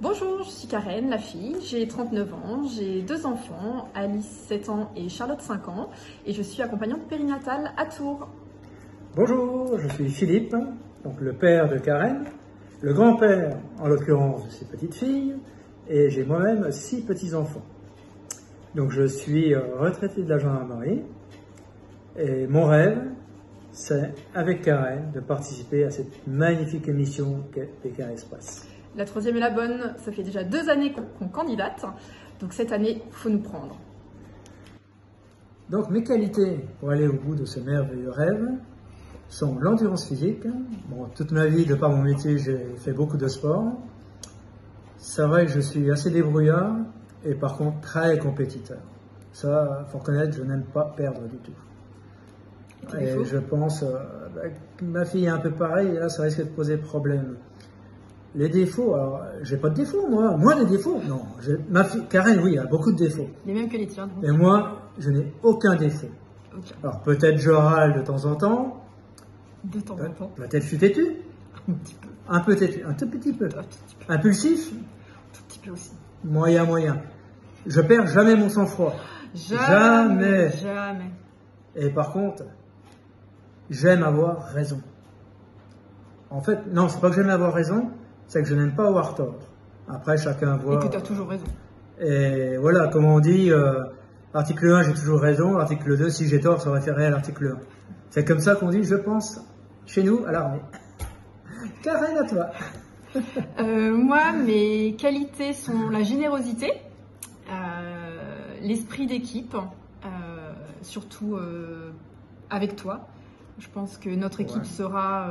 Bonjour, je suis Karen, la fille, j'ai 39 ans, j'ai 2 enfants, Alice 7 ans et Charlotte 5 ans, et je suis accompagnante périnatale à Tours. Bonjour, je suis Philippe, donc le père de Karen, le grand-père en l'occurrence de ses petites filles, et j'ai moi-même 6 petits-enfants. Donc je suis retraité de la gendarmerie, et mon rêve, c'est avec Karen de participer à cette magnifique émission qu'est Pékin Express. La troisième est la bonne, ça fait déjà 2 années qu'on candidate, donc cette année, il faut nous prendre. Donc mes qualités pour aller au bout de ce merveilleux rêve sont l'endurance physique. Bon, toute ma vie, de par mon métier, j'ai fait beaucoup de sport. C'est vrai que je suis assez débrouillard et par contre très compétiteur. Ça, faut reconnaître, je n'aime pas perdre du tout. Et je pense que ma fille est un peu pareille, et là ça risque de poser problème. Les défauts, alors j'ai pas de défauts moi. Moi des défauts, non. Ma fille, Karen, oui, elle a beaucoup de défauts. Les mêmes que les tiens. Et moi, je n'ai aucun défaut. Okay. Alors peut-être je râle de temps en temps. De temps en temps. Peut-être je suis têtu. Un petit peu. Un peu têtu, un tout petit peu. Impulsif. Un tout petit peu aussi. Moyen. Je perds jamais mon sang-froid. Jamais. Et par contre, j'aime avoir raison. En fait, non, c'est pas que j'aime avoir raison, c'est que je n'aime pas avoir tort. Après, chacun voit. Et que tu as toujours raison. Et voilà, comme on dit, article 1, j'ai toujours raison, article 2, si j'ai tort, ça référerait à l'article 1. C'est comme ça qu'on dit, je pense, chez nous, à l'armée. Karen, à toi. Moi, mes qualités sont la générosité, l'esprit d'équipe, surtout avec toi. Je pense que notre équipe sera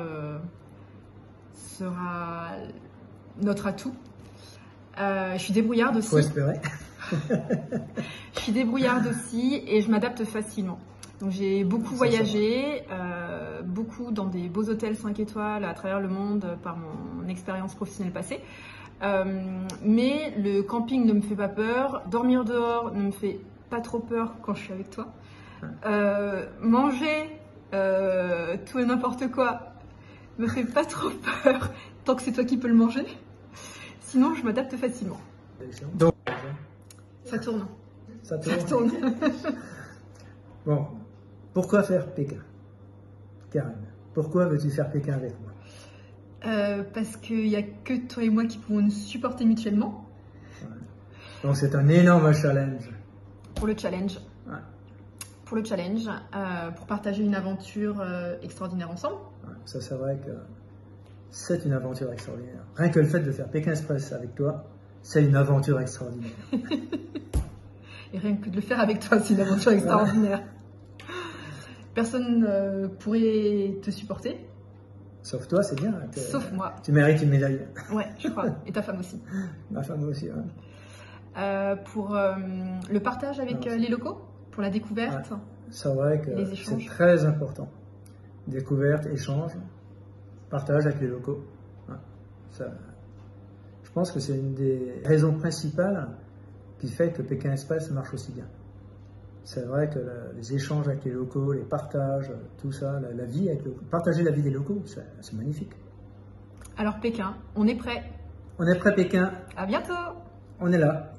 notre atout. Je suis débrouillarde aussi. Faut espérer. Je suis débrouillarde aussi et je m'adapte facilement. Donc j'ai beaucoup voyagé, beaucoup dans des beaux hôtels 5 étoiles à travers le monde par mon expérience professionnelle passée. Mais le camping ne me fait pas peur, dormir dehors ne me fait pas trop peur quand je suis avec toi. Manger tout et n'importe quoi me fait pas trop peur tant que c'est toi qui peux le manger. Sinon, je m'adapte facilement. Donc, ça tourne. Ça tourne. Bon, pourquoi faire Pékin, Karen? Pourquoi veux-tu faire Pékin avec moi? Parce qu'il n'y a que toi et moi qui pouvons nous supporter mutuellement. Ouais. Donc c'est un énorme challenge. Pour le challenge. Ouais. Pour le challenge, pour partager une aventure extraordinaire ensemble. Ouais, ça c'est vrai que c'est une aventure extraordinaire. Rien que le fait de faire Pékin Express avec toi, c'est une aventure extraordinaire. Et rien que de le faire avec toi, c'est une aventure extraordinaire. Personne pourrait te supporter. Sauf toi, c'est bien. Sauf moi. Tu mérites une médaille. Ouais, je crois. Et ta femme aussi. Ma femme aussi, ouais. Pour le partage avec les locaux, pour la découverte. Ouais. C'est vrai que c'est très important. Découverte, échange, partage avec les locaux. Ouais. Ça, je pense que c'est une des raisons principales qui fait que Pékin Express marche aussi bien. C'est vrai que les échanges avec les locaux, les partages, tout ça, la vie avec les locaux, partager la vie des locaux, c'est magnifique. Alors Pékin, on est prêt. On est prêt Pékin. À bientôt. On est là.